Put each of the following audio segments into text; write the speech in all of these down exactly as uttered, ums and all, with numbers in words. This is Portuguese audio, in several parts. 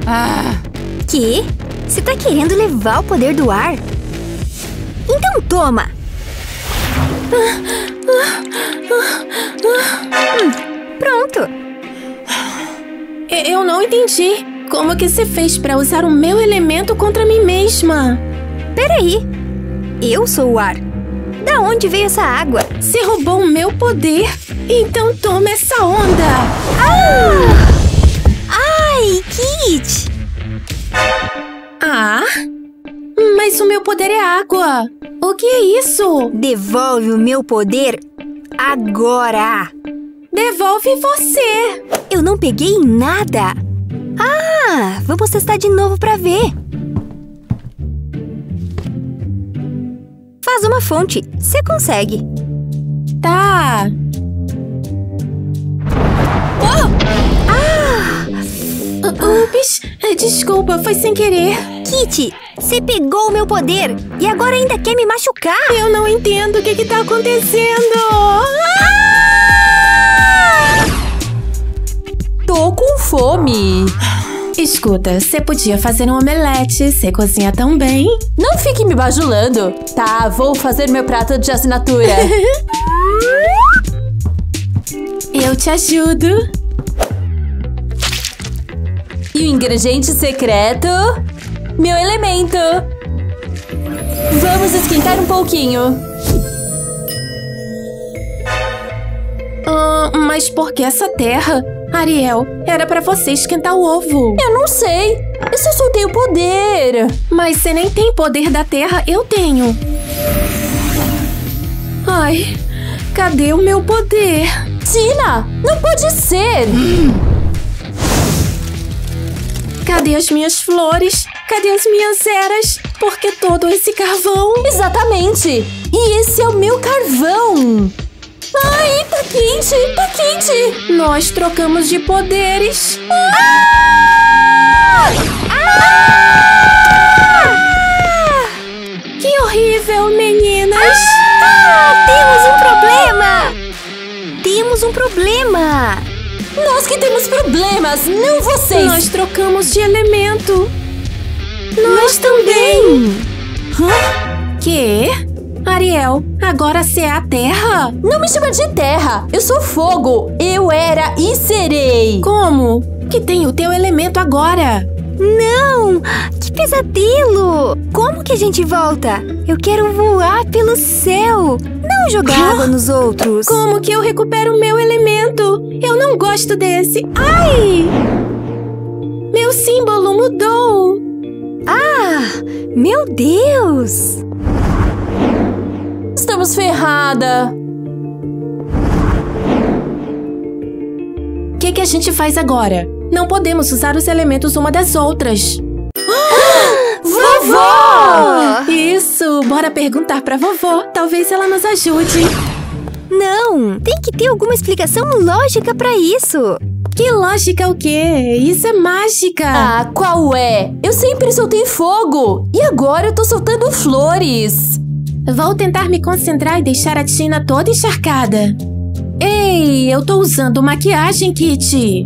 Ah. Que? Você tá querendo levar o poder do ar? Então toma! Hum, pronto! Eu não entendi. Como que você fez pra usar o meu elemento contra mim mesma? Peraí! Eu sou o ar. Da onde veio essa água? Você roubou o meu poder? Então toma essa onda! Ah! Ai, Kit! Ah? Mas o meu poder é água! O que é isso? Devolve o meu poder agora! Devolve você! Eu não peguei nada! Ah, vamos testar de novo pra ver! Faz uma fonte, você consegue! Tá! Oh! Ah! Ups! Desculpa, foi sem querer! Kit, você pegou o meu poder e agora ainda quer me machucar! Eu não entendo o que que tá acontecendo! Ah! Tô com fome! Escuta, você podia fazer um omelete, você cozinha tão bem. Não fique me bajulando. Tá, vou fazer meu prato de assinatura. Eu te ajudo. E o ingrediente secreto? Meu elemento. Vamos esquentar um pouquinho. Ah, mas por que essa terra? Ariel, era pra você esquentar o ovo. Eu não sei. Eu só soltei o poder. Mas você nem tem poder da terra, eu tenho. Ai, cadê o meu poder? Tina, não pode ser. Hum. Cadê as minhas flores? Cadê as minhas eras? Por que todo esse carvão? Exatamente. E esse é o meu carvão. Ai, tá quente, tá quente! Nós trocamos de poderes! Ah! Ah! Que horrível, meninas! Ah! Temos um problema! Temos um problema! Nós que temos problemas, não vocês! Nós trocamos de elemento! Nós, Nós também! Hã? Quê? Ariel, agora você é a terra? Não me chama de terra! Eu sou fogo! Eu era e serei! Como? Que tem o teu elemento agora? Não! Que pesadelo! Como que a gente volta? Eu quero voar pelo céu! Não jogar Hã? água nos outros! Como que eu recupero o meu elemento? Eu não gosto desse! Ai! Meu símbolo mudou! Ah! Meu Deus! Estamos ferrada! O que que a gente faz agora? Não podemos usar os elementos uma das outras. Ah, vovó! Isso! Bora perguntar pra vovó. Talvez ela nos ajude. Não! Tem que ter alguma explicação lógica pra isso. Que lógica o quê? Isso é mágica! Ah, qual é? Eu sempre soltei fogo! E agora eu tô soltando flores! Vou tentar me concentrar e deixar a Tina toda encharcada. Ei, eu tô usando maquiagem, Kitty.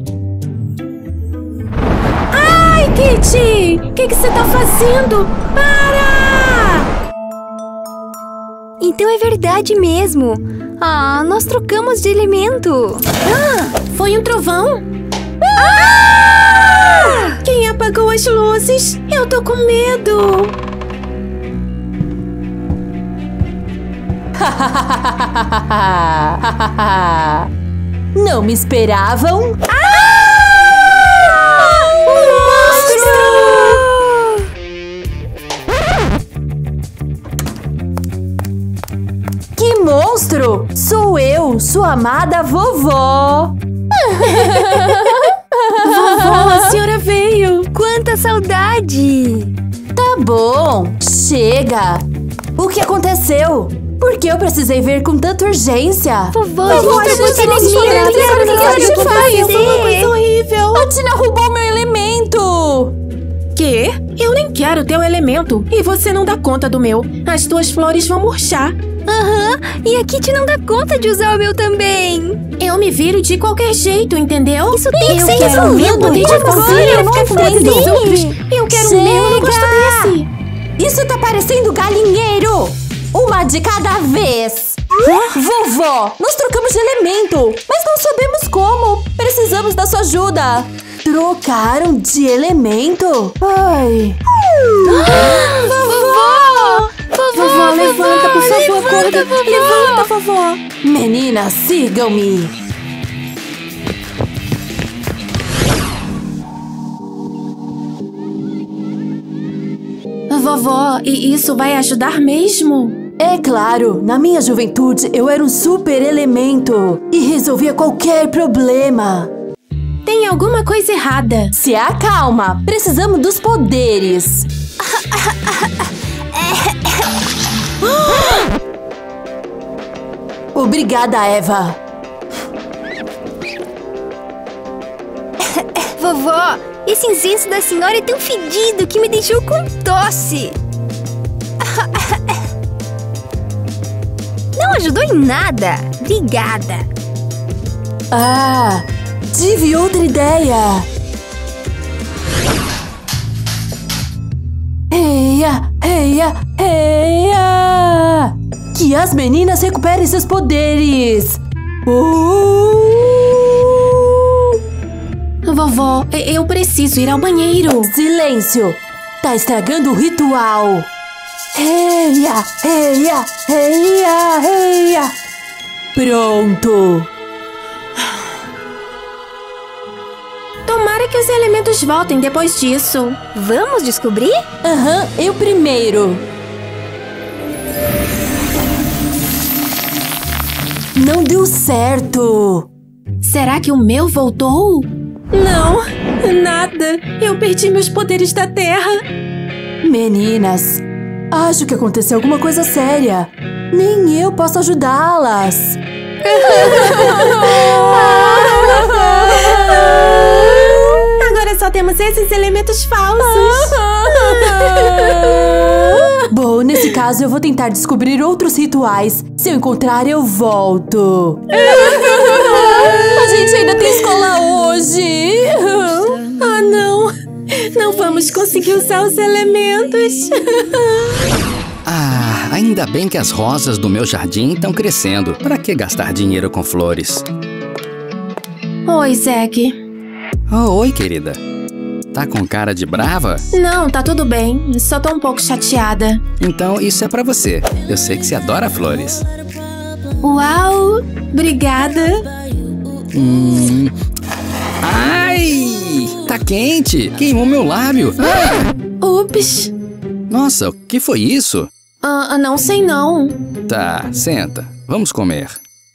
Ai, Kitty! O que que você tá fazendo? Para! Então é verdade mesmo. Ah, nós trocamos de elemento. Ah, foi um trovão? Ah! Quem apagou as luzes? Eu tô com medo. Não me esperavam? Ah! Um monstro! Que monstro! Sou eu, sua amada vovó! Vovó, a senhora veio! Quanta saudade! Tá bom, chega! O que aconteceu? Por que eu precisei vir com tanta urgência? Vovó, Vovó, a gente a gente tá não muito pode nervosa. agora, o que a gente faz? fazer? Uma coisa horrível! A Tina roubou meu elemento! Quê? Eu nem quero teu elemento. E você não dá conta do meu. As tuas flores vão murchar. Aham, e a Kitty não dá conta de usar o meu também. Eu me viro de qualquer jeito, entendeu? Isso tem que eu ser quero o meu resolvido. poder de Como fazer, assim? eu Não ficar com medo entendo. dos outros. Eu quero o meu, eu não gosto Chega! desse. Isso tá parecendo galinheiro! Uma de cada vez! Vovó, nós trocamos de elemento, mas não sabemos como. Precisamos da sua ajuda. Trocaram de elemento? Ai. Vovó! Vovó, Vovó, levanta, por favor, levanta, acorda. vovó. Levanta, vovó. Meninas, sigam-me. Vovó, e isso vai ajudar mesmo? É claro, na minha juventude eu era um super elemento e resolvia qualquer problema. Tem alguma coisa errada. Se acalma, precisamos dos poderes. Obrigada, Eva. Vovó, esse incenso da senhora é tão fedido que me deixou com tosse. Não ajudou em nada. Obrigada. Ah, tive outra ideia. Eia, eia, eia! Que as meninas recuperem seus poderes. Uh! Vovó, eu preciso ir ao banheiro. Silêncio! Tá estragando o ritual. Eia, eia, eia, eia! Pronto! Tomara que os elementos voltem depois disso. Vamos descobrir? Aham, eu primeiro. Não deu certo. Será que o meu voltou? Não, nada. Eu perdi meus poderes da terra. Meninas, acho que aconteceu alguma coisa séria. Nem eu posso ajudá-las. Agora só temos esses elementos falsos. Bom, nesse caso eu vou tentar descobrir outros rituais. Se eu encontrar, eu volto. A gente ainda tem escola hoje. Ah, não. Não vamos conseguir usar os elementos. Ah, ainda bem que as rosas do meu jardim estão crescendo. Pra que gastar dinheiro com flores? Oi, Zack. Oh, oi, querida. Tá com cara de brava? Não, tá tudo bem. Só tô um pouco chateada. Então isso é pra você. Eu sei que você adora flores. Uau! Obrigada. Hum... Ai! Tá quente! Queimou meu lábio! Ah! Ups. Nossa, o que foi isso? Ah, não sei não. Tá, senta. Vamos comer.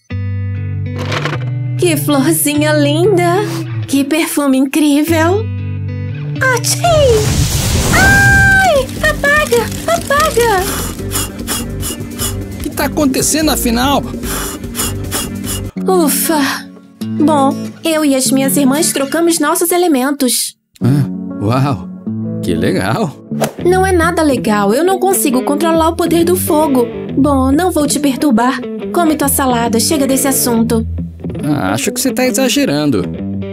Que florzinha linda. Que perfume incrível. Achei! Ai! Apaga! Apaga! O que tá acontecendo afinal? Ufa! Bom, eu e as minhas irmãs trocamos nossos elementos. Ah, uau! Que legal! Não é nada legal, eu não consigo controlar o poder do fogo. Bom, não vou te perturbar. Come tua salada, chega desse assunto. Ah, acho que você tá exagerando.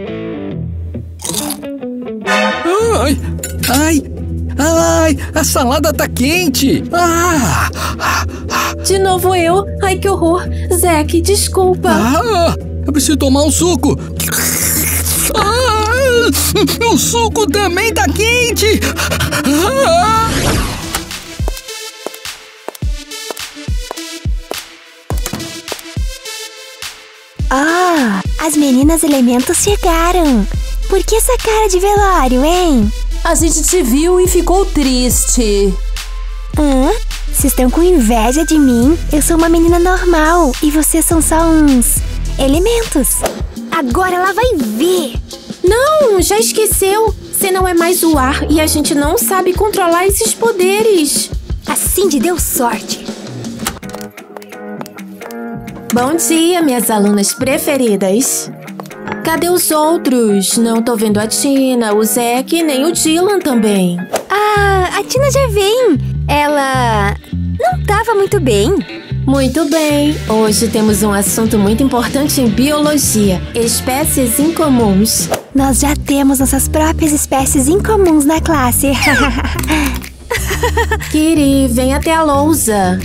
Ai! Ai! Ai! A salada tá quente! Ah! De novo eu? Ai, que horror. Zack, desculpa. Ah! Eu preciso tomar um suco! Ah! O suco também tá quente! Ah! Ah, as meninas elementos chegaram. Por que essa cara de velório, hein? A gente te viu e ficou triste. Hã? Vocês estão com inveja de mim? Eu sou uma menina normal e vocês são só uns elementos. Agora ela vai ver. Não, já esqueceu. Você não é mais o ar e a gente não sabe controlar esses poderes. A Cindy deu sorte. Bom dia, minhas alunas preferidas. Cadê os outros? Não tô vendo a Tina, o Zack nem o Dylan também. Ah, a Tina já vem. Ela não tava muito bem. Muito bem, hoje temos um assunto muito importante em biologia, espécies incomuns. Nós já temos nossas próprias espécies incomuns na classe. Kitty, vem até a lousa.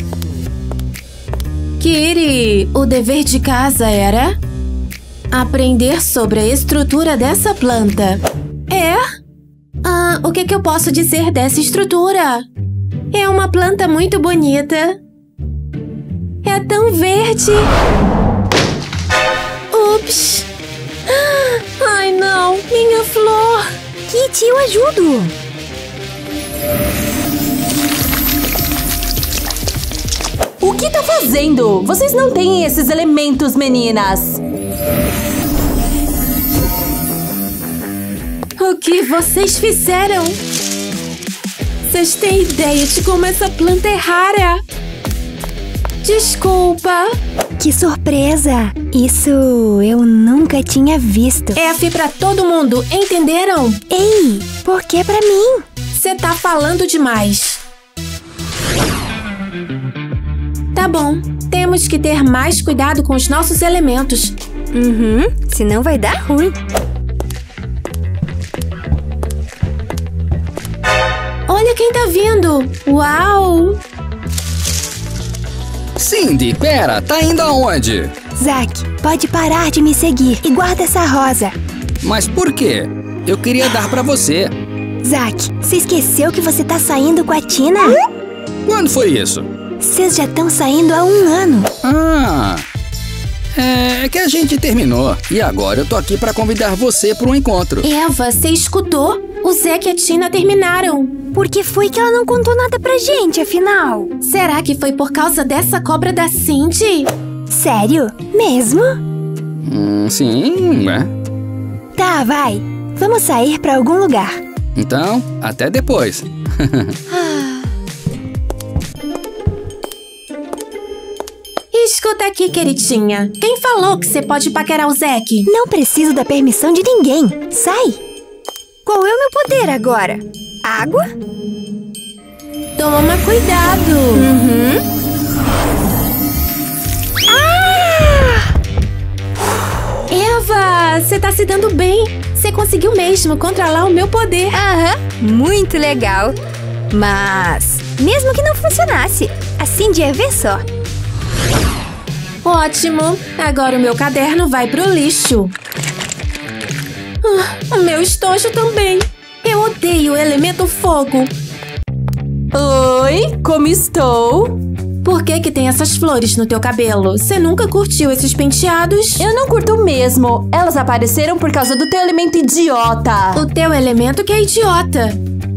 Kitty, o dever de casa era aprender sobre a estrutura dessa planta. É? Ah, o que que eu posso dizer dessa estrutura? É uma planta muito bonita. É tão verde. Ups. Ai, não. Minha flor. Kitty, eu ajudo. O que tá fazendo? Vocês não têm esses elementos, meninas. O que vocês fizeram? Vocês têm ideia de como essa planta é rara? Desculpa. Que surpresa! Isso eu nunca tinha visto. F pra todo mundo, entenderam? Ei, por que pra mim? Você tá falando demais. Tá bom, temos que ter mais cuidado com os nossos elementos. Uhum, senão vai dar ruim. Olha quem tá vindo! Uau! Cindy, pera, tá indo aonde? Zack, pode parar de me seguir e guarda essa rosa. Mas por quê? Eu queria dar pra você. Zack, você esqueceu que você tá saindo com a Tina? Quando foi isso? Vocês já estão saindo há um ano. Ah, é que a gente terminou. E agora eu tô aqui pra convidar você para um encontro. Eva, você escutou? O Zack e a Tina terminaram. Por que foi que ela não contou nada pra gente, afinal? Será que foi por causa dessa cobra da Cindy? Sério? Mesmo? Hum, sim, é. Tá, vai. Vamos sair pra algum lugar. Então, até depois. Escuta aqui, queridinha. Quem falou que você pode paquerar o Zack? Não preciso da permissão de ninguém. Sai! Qual é o meu poder agora? Água? Toma cuidado. Uhum. Ah! Eva, você tá se dando bem. Você conseguiu mesmo controlar o meu poder. Aham, muito legal. Mas, mesmo que não funcionasse, a Cindy ia ver só. Ótimo. Agora o meu caderno vai pro lixo. Ah, o meu estojo também. Eu odeio o elemento fogo. Oi, como estou? Por que que tem essas flores no teu cabelo? Você nunca curtiu esses penteados? Eu não curto mesmo. Elas apareceram por causa do teu elemento idiota. O teu elemento que é idiota.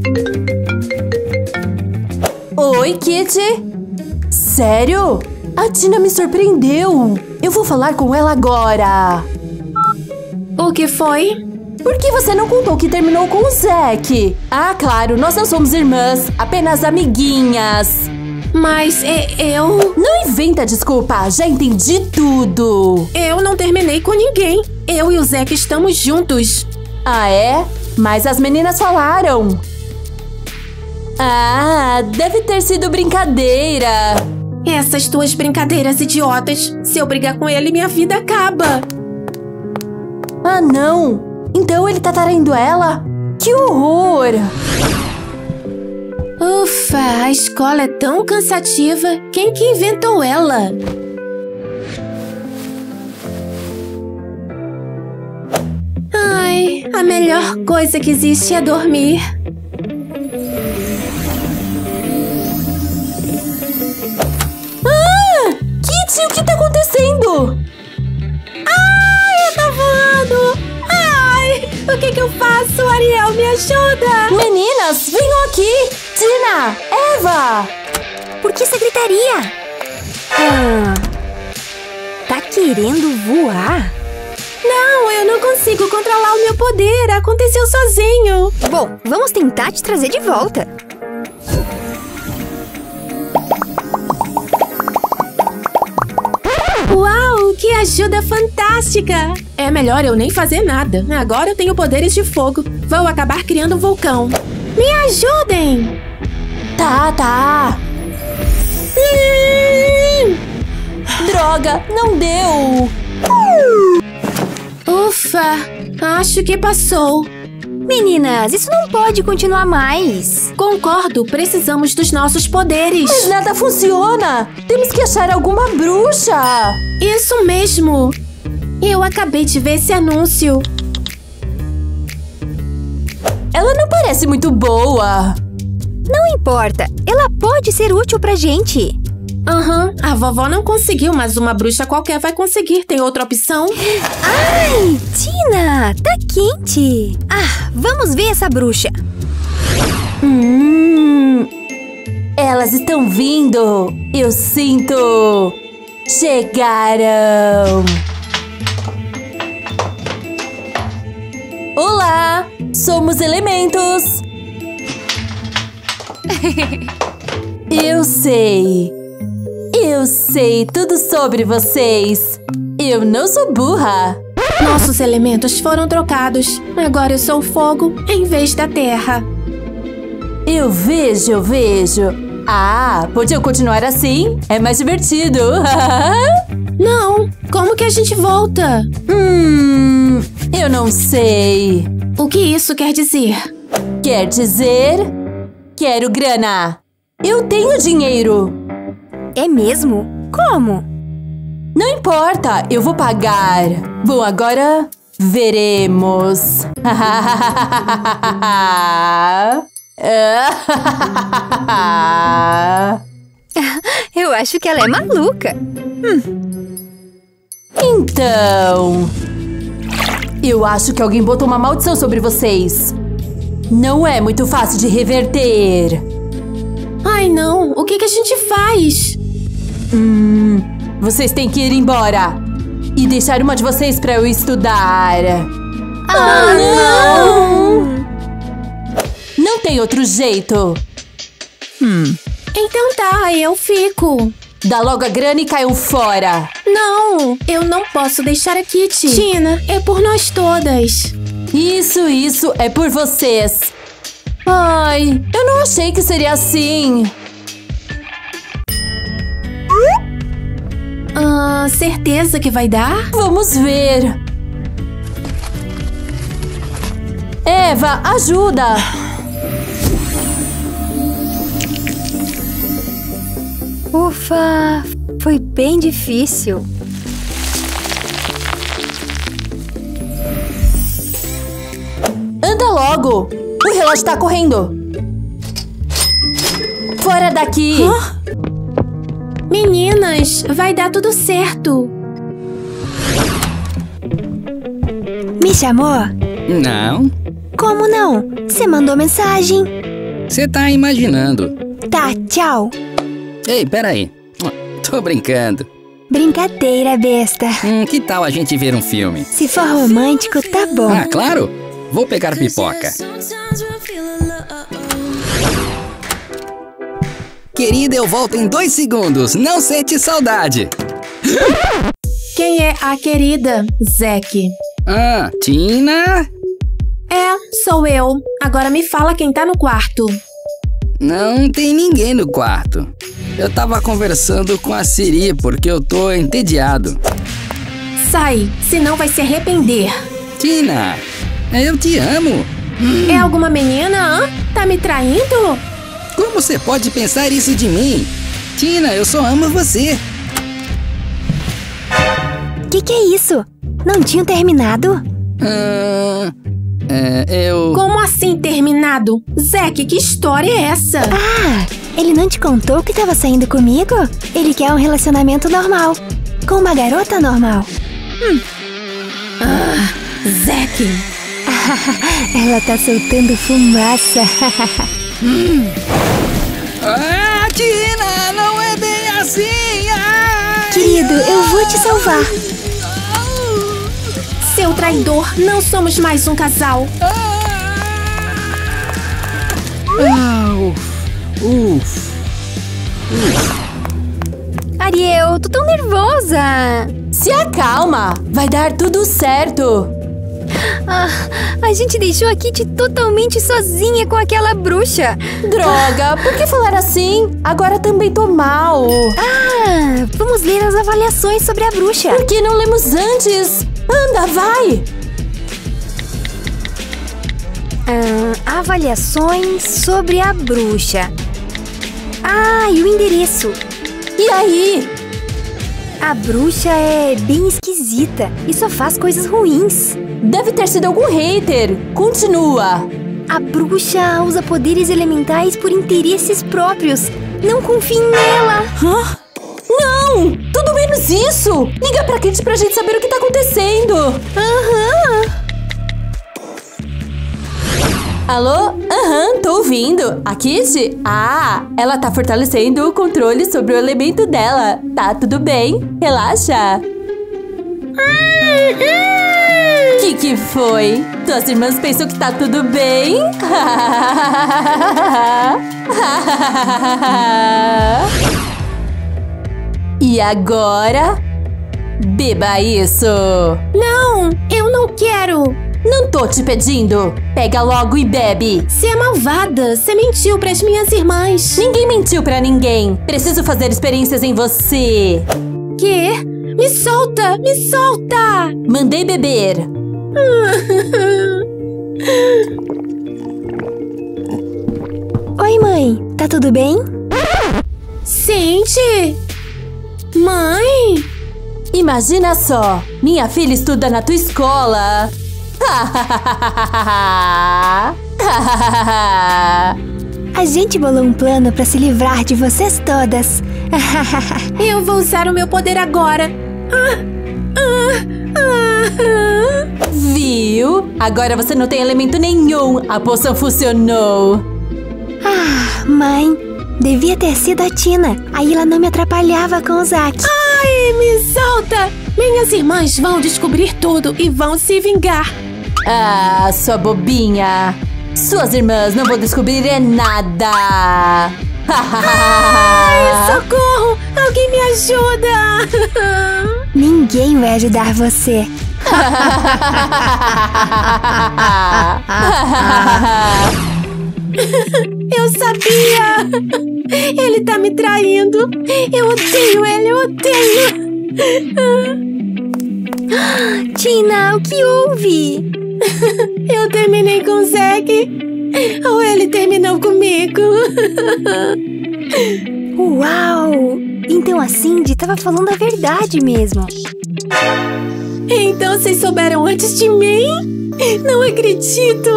Oi, Kitty. Sério? A Tina me surpreendeu. Eu vou falar com ela agora. O que foi? Por que você não contou que terminou com o Zack? Ah, claro, nós não somos irmãs, apenas amiguinhas. Mas é, eu... Não inventa desculpa, já entendi tudo. Eu não terminei com ninguém. Eu e o Zack estamos juntos. Ah, é? Mas as meninas falaram. Ah, deve ter sido brincadeira. Essas tuas brincadeiras idiotas. Se eu brigar com ele, minha vida acaba. Ah, não. Então ele tá traindo ela? Que horror! Ufa, a escola é tão cansativa. Quem que inventou ela? Ai, a melhor coisa que existe é dormir. Ah! Kitty, o que tá acontecendo? Ai, eu tô voando! Ai, o que que eu faço? Ariel, me ajuda! Meninas, venham aqui! Tina! Eva! Por que essa gritaria? Ah, tá querendo voar? Não, eu não consigo controlar o meu poder. Aconteceu sozinho. Bom, vamos tentar te trazer de volta. Uau, que ajuda fantástica! É melhor eu nem fazer nada. Agora eu tenho poderes de fogo. Vou acabar criando um vulcão. Me ajudem! Tá, tá. Hum, Droga, não deu! Ufa, acho que passou. Meninas, isso não pode continuar mais. Concordo, precisamos dos nossos poderes. Mas nada funciona! Temos que achar alguma bruxa! Isso mesmo! Eu acabei de ver esse anúncio. Ela não parece muito boa. Não importa, ela pode ser útil pra gente. Aham, uhum, a vovó não conseguiu, mas uma bruxa qualquer vai conseguir. Tem outra opção? Ai, Tina, tá quente. Ah, vamos ver essa bruxa. Hum, elas estão vindo. Eu sinto. Chegaram. Olá, somos elementos. Eu sei. Eu sei tudo sobre vocês. Eu não sou burra. Nossos elementos foram trocados. Agora eu sou fogo em vez da terra. Eu vejo, eu vejo. Ah, pode eu continuar assim? É mais divertido. Não, como que a gente volta? Hum, eu não sei. O que isso quer dizer? Quer dizer... Quero grana. Eu tenho dinheiro. É mesmo? Como? Não importa, eu vou pagar. Bom, agora veremos. Eu acho que ela é maluca. Hum. Então... Eu acho que alguém botou uma maldição sobre vocês. Não é muito fácil de reverter. Ai, não. O que que a gente faz? Hum, vocês têm que ir embora e deixar uma de vocês pra eu estudar. Ah, ah não! Não tem outro jeito. Hum. Então tá, eu fico. Dá logo a grana e caiam fora. Não, eu não posso deixar a Kitty. Tina, é por nós todas. Isso, isso, é por vocês. Ai, eu não achei que seria assim. Ah, certeza que vai dar? Vamos ver. Eva, ajuda! Ufa, foi bem difícil. Anda logo! O relógio tá correndo! Fora daqui! Hã? Meninas, vai dar tudo certo. Me chamou? Não. Como não? Você mandou mensagem. Você tá imaginando. Tá, tchau. Ei, peraí. Tô brincando. Brincadeira, besta. Hum, que tal a gente ver um filme? Se for romântico, tá bom. Ah, claro! Vou pegar pipoca. Querida, eu volto em dois segundos. Não sente saudade. Quem é a querida, Zack? Ah, Tina? É, sou eu. Agora me fala quem tá no quarto. Não tem ninguém no quarto. Eu tava conversando com a Siri porque eu tô entediado. Sai, senão vai se arrepender. Tina, eu te amo. É alguma menina, hã? Tá me traindo? Como você pode pensar isso de mim? Tina, eu só amo você. Que que é isso? Não tinham terminado? Ah, é, eu... Como assim terminado? Zack, que história é essa? Ah, ele não te contou que tava saindo comigo? Ele quer um relacionamento normal. Com uma garota normal. Hum. Ah, Zack. Ela tá soltando fumaça. hum. Ah, Tina, não é bem assim. Ai, querido, eu vou te salvar. Seu traidor, não somos mais um casal. Ah, uf, uf, uf. Ariel, tô tão nervosa. Se acalma, vai dar tudo certo. Ah, a gente deixou a Kitty totalmente sozinha com aquela bruxa. Droga, por que falar assim? Agora também tô mal. Ah, vamos ler as avaliações sobre a bruxa. Por que não lemos antes? Anda, vai! Ah, avaliações sobre a bruxa. Ah, e o endereço. E aí? A bruxa é bem esquisita e só faz coisas ruins. Deve ter sido algum hater. Continua. A bruxa usa poderes elementais por interesses próprios. Não confie nela. Hã? Não! Tudo menos isso! Liga pra Kitty pra gente saber o que tá acontecendo. Aham. Alô? Aham, tô ouvindo. A Kitty? Ah, ela tá fortalecendo o controle sobre o elemento dela. Tá tudo bem. Relaxa. Que que foi? Tuas irmãs pensam que tá tudo bem? E agora? Beba isso. Não, eu não quero. Não tô te pedindo. Pega logo e bebe. Você é malvada. Você mentiu pras minhas irmãs. Ninguém mentiu pra ninguém. Preciso fazer experiências em você. Quê? Me solta, me solta. Mandei beber. Oi, mãe. Tá tudo bem? Sente. Mãe? Imagina só. Minha filha estuda na tua escola. A gente bolou um plano pra se livrar de vocês todas. Eu vou usar o meu poder agora. Ah, ah, ah. Viu? Agora você não tem elemento nenhum. A poção funcionou. Ah, mãe, devia ter sido a Tina. Aí ela não me atrapalhava com o Zack. Ai, me solta. Minhas irmãs vão descobrir tudo e vão se vingar. Ah, sua bobinha. Suas irmãs não vão descobrir é nada. Ai, socorro! Alguém me ajuda! Ninguém vai ajudar você. Eu sabia! Ele tá me traindo! Eu odeio ele, eu odeio! Tina, o que houve? Eu terminei com o Zack. Ou ele terminou comigo. Uau! Então a Cindy tava falando a verdade mesmo. Então vocês souberam antes de mim? Não acredito!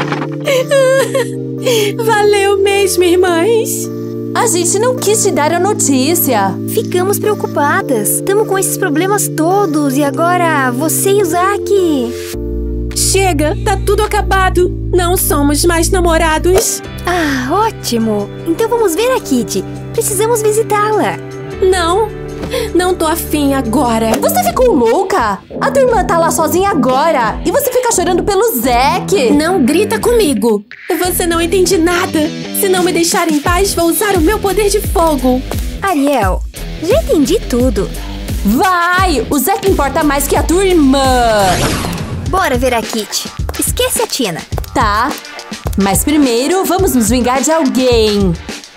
Valeu mesmo, irmãs! A gente não quis te dar a notícia. Ficamos preocupadas. Estamos com esses problemas todos e agora você e o Zack. Chega, tá tudo acabado. Não somos mais namorados. Ah, ótimo. Então vamos ver a Kitty. Precisamos visitá-la. Não, não tô afim agora. Você ficou louca? A tua irmã tá lá sozinha agora e você fica chorando pelo Zack. Não grita comigo. Você não entende nada. Se não me deixar em paz, vou usar o meu poder de fogo. Ariel, já entendi tudo. Vai! O Zack importa mais que a tua irmã. Bora ver a Kitty. Esquece a Tina. Tá, mas primeiro vamos nos vingar de alguém.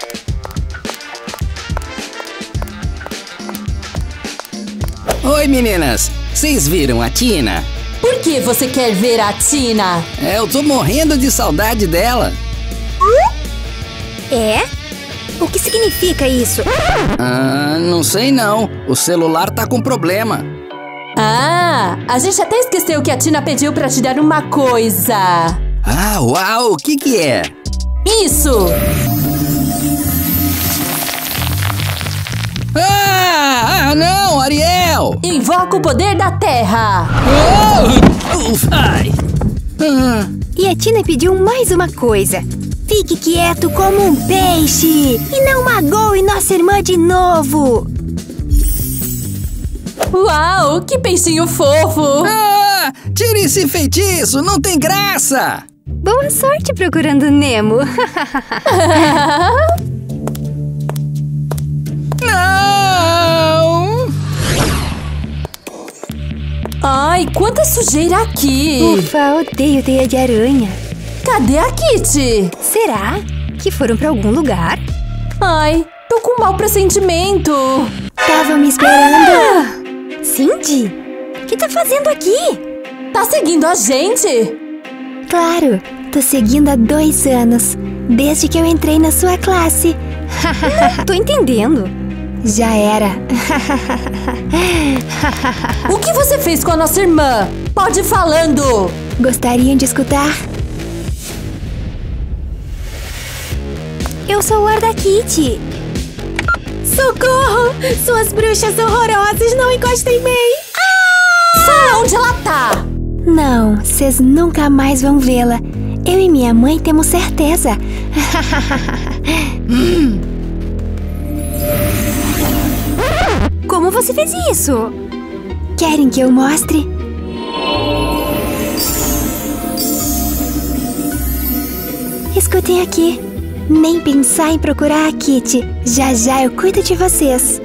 Oi, meninas. Vocês viram a Tina? Por que você quer ver a Tina? É, eu tô morrendo de saudade dela. É? O que significa isso? Ah, não sei não. O celular tá com problema. Ah, a gente até esqueceu que a Tina pediu pra te dar uma coisa. Ah, uau, o que que é? Isso! Ah, ah não, Ariel! Invoca o poder da terra. Oh, uf, ai. Ah, E a Tina pediu mais uma coisa. Fique quieto como um peixe e não magoe nossa irmã de novo. Uau, que peixinho fofo! ah, tire esse feitiço, não tem graça! Boa sorte procurando Nemo. Não! Ai, quanta sujeira aqui! Ufa, odeio teia de aranha. Cadê a Kitty? Será que foram pra algum lugar? Ai, tô com um mau pressentimento. Tava me esperando. Ah! Cindy, o que tá fazendo aqui? Tá seguindo a gente? Claro, tô seguindo há dois anos, desde que eu entrei na sua classe. Tô entendendo. Já era. O que você fez com a nossa irmã? Pode ir falando. Gostariam de escutar? Eu sou o Guarda Kitty. Socorro! Suas bruxas horrorosas, não encostem em mim! Ah! Fala onde ela tá! Não, vocês nunca mais vão vê-la. Eu e minha mãe temos certeza. hum. Como você fez isso? Querem que eu mostre? Escutem aqui. Nem pensar em procurar a Kitty. Já já eu cuido de vocês.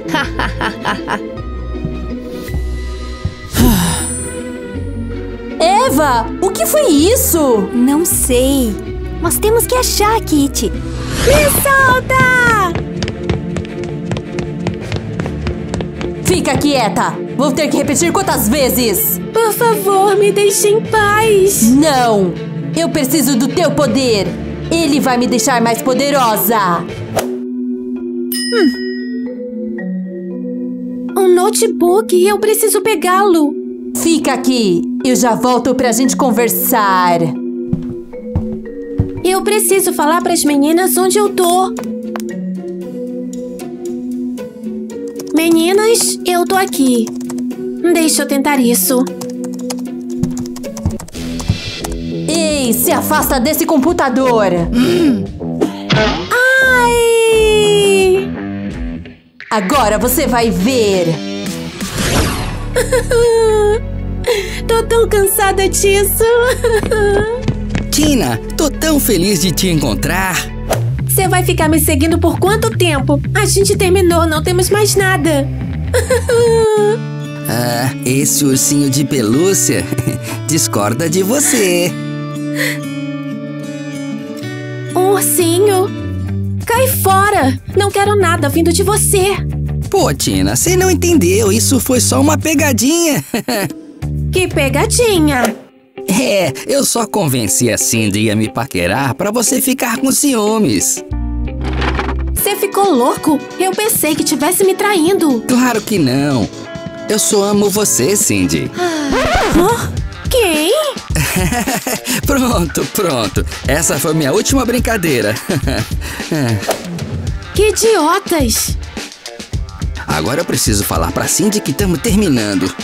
Eva, o que foi isso? Não sei. Nós temos que achar a Kitty. Me solta! Fica quieta. Vou ter que repetir quantas vezes? Por favor, me deixe em paz. Não. Eu preciso do teu poder. Ele vai me deixar mais poderosa. Hum. Um notebook, eu preciso pegá-lo. Fica aqui. Eu já volto pra gente conversar. Eu preciso falar pras meninas onde eu tô. Meninas, eu tô aqui. Deixa eu tentar isso. Ei, se afasta desse computador. Hum. Ai! Agora você vai ver. Tô tão cansada disso. Tina, tô tão feliz de te encontrar. Você vai ficar me seguindo por quanto tempo? A gente terminou, não temos mais nada. Ah, esse ursinho de pelúcia discorda de você. Um ursinho? Cai fora! Não quero nada vindo de você. Pô, Tina, você não entendeu. Isso foi só uma pegadinha. Que pegadinha! É, eu só convenci a Cindy a me paquerar pra você ficar com ciúmes. Você ficou louco? Eu pensei que tivesse me traindo. Claro que não. Eu só amo você, Cindy. Ah, quem? Pronto, pronto. Essa foi minha última brincadeira. Que idiotas! Agora eu preciso falar pra Cindy que estamos terminando.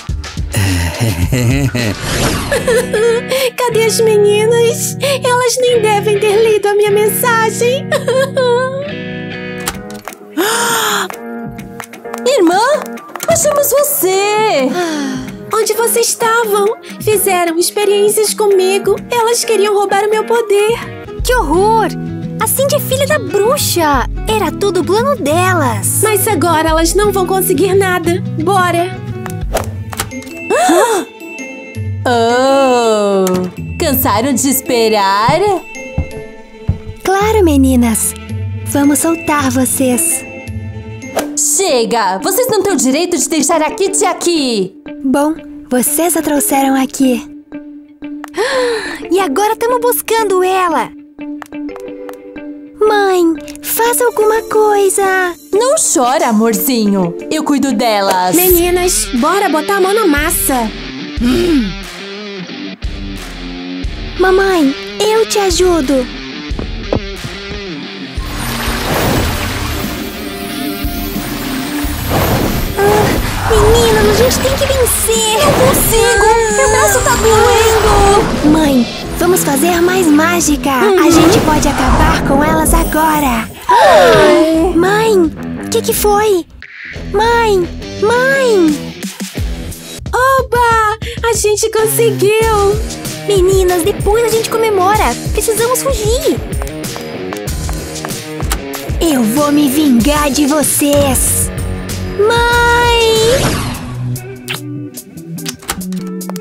Cadê as meninas? Elas nem devem ter lido a minha mensagem. Irmã, achamos você! Onde vocês estavam? Fizeram experiências comigo. Elas queriam roubar o meu poder. Que horror! A Cindy é filha da bruxa. Era tudo o plano delas. Mas agora elas não vão conseguir nada. Bora! Oh! Cansaram de esperar? Claro, meninas. Vamos soltar vocês. Chega! Vocês não têm o direito de deixar a Kitty aqui! Bom, vocês a trouxeram aqui. E agora estamos buscando ela. Mãe, faz alguma coisa. Não chora, amorzinho. Eu cuido delas. Meninas, bora botar a mão na massa. Hum. Mamãe, eu te ajudo. Ah, meninas, a gente tem que vencer. Eu consigo. Ah. Meu braço tá doendo. Mãe, vamos fazer mais mágica. Uhum. A gente pode acabar com elas agora. Ah. Mãe, o que que foi? Mãe, mãe. Oba! A gente conseguiu! Meninas, depois a gente comemora. Precisamos fugir. Eu vou me vingar de vocês. Mãe!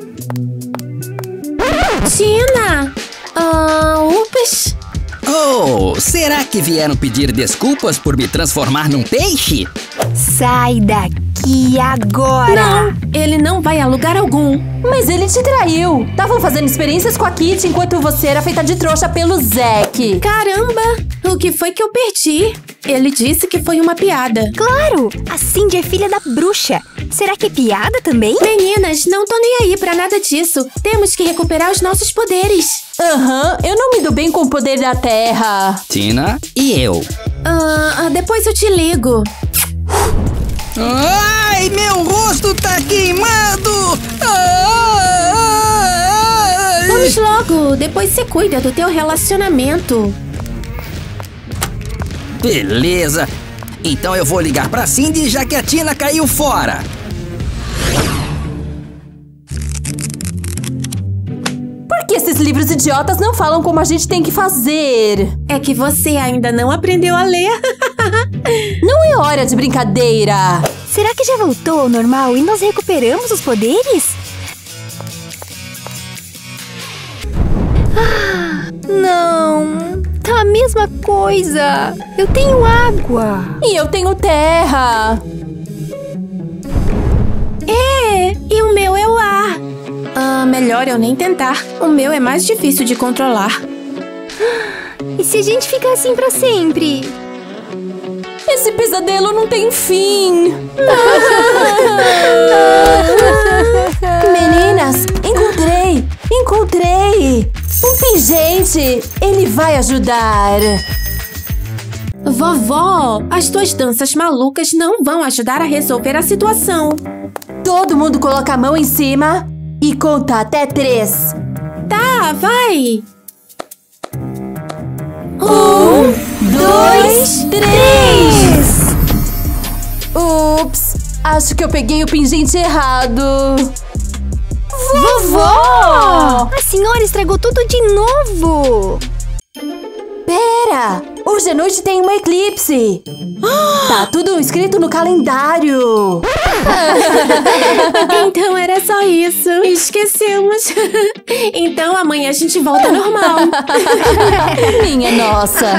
Tina! Ah, ups! Oh, será que vieram pedir desculpas por me transformar num peixe? Sai daqui agora! Não, ele não vai a lugar algum. Mas ele te traiu. Estavam fazendo experiências com a Kitty enquanto você era feita de trouxa pelo Zack. Caramba! O que foi que eu perdi? Ele disse que foi uma piada. Claro! A Cindy é filha da bruxa. Será que é piada também? Meninas, não tô nem aí pra nada disso. Temos que recuperar os nossos poderes. Aham, uhum, eu não me dou bem com o poder da terra. Tina e eu. Ah, depois eu te ligo. Ai, meu rosto tá queimado! Ai. Vamos logo, depois você cuida do teu relacionamento. Beleza. Então eu vou ligar pra Cindy já que a Tina caiu fora. Por que esses livros idiotas não falam como a gente tem que fazer? É que você ainda não aprendeu a ler. Não é hora de brincadeira. Será que já voltou ao normal e nós recuperamos os poderes? Ah, não. Tá a mesma coisa. Eu tenho água. E eu tenho terra. É, e o meu é o ar. Ah, melhor eu nem tentar. O meu é mais difícil de controlar. E se a gente ficar assim pra sempre? Esse pesadelo não tem fim. Meninas, encontrei! Encontrei! Um pingente! Ele vai ajudar. Vovó, as tuas danças malucas não vão ajudar a resolver a situação. Todo mundo coloca a mão em cima e conta até três. Tá, vai! Um, dois, três! Ups, acho que eu peguei o pingente errado. Vovó! A senhora estragou tudo de novo! Pera! Hoje à noite tem um eclipse! Tá tudo escrito no calendário! Então era só isso. Esquecemos. Então amanhã a gente volta normal. Minha nossa!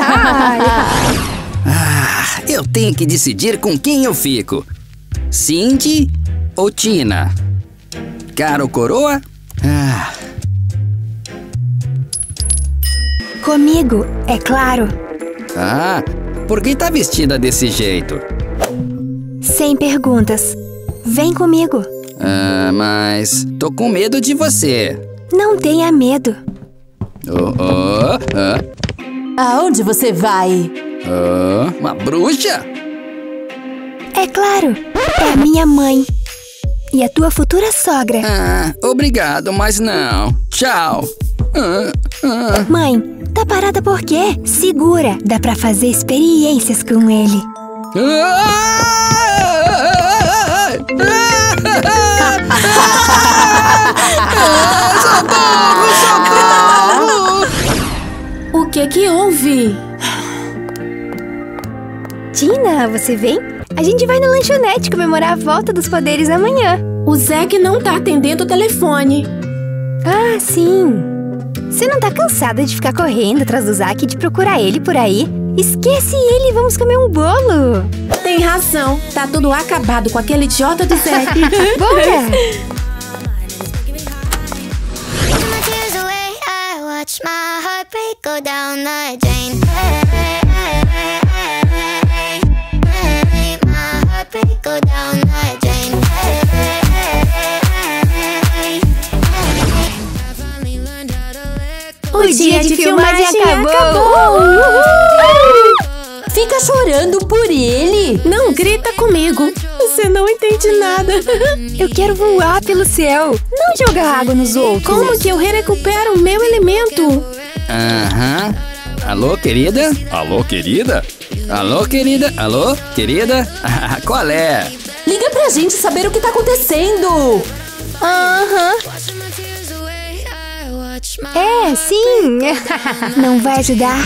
Ah, eu tenho que decidir com quem eu fico. Cindy ou Tina? Cara ou coroa? Ah. Comigo, é claro. Ah, por que tá vestida desse jeito? Sem perguntas. Vem comigo. Ah, mas tô com medo de você. Não tenha medo. Oh, oh, ah, Aonde você vai? ah, uma bruxa? É claro, é a minha mãe. E a tua futura sogra. Ah, obrigado, mas não. Tchau. Ah, ah. Mãe, tá parada por quê? Segura, dá pra fazer experiências com ele. Socorro, socorro! O que que houve? Tina, você vem? A gente vai na lanchonete comemorar a volta dos poderes amanhã. O Zack não tá atendendo o telefone. Ah, sim. Você não tá cansada de ficar correndo atrás do Zack e de procurar ele por aí? Esquece ele e vamos comer um bolo. Tem razão. Tá tudo acabado com aquele idiota do Zack. Bora! O dia de filmagem acabou! acabou. Fica chorando por ele? Não grita comigo. Você não entende nada. Eu quero voar pelo céu, não jogar água nos outros. Como que eu recupero o meu elemento? Aham. Alô, querida? Alô, querida? Alô, querida? Alô, querida? Qual é? Liga pra gente saber o que tá acontecendo! Aham. É, sim. Não vai ajudar.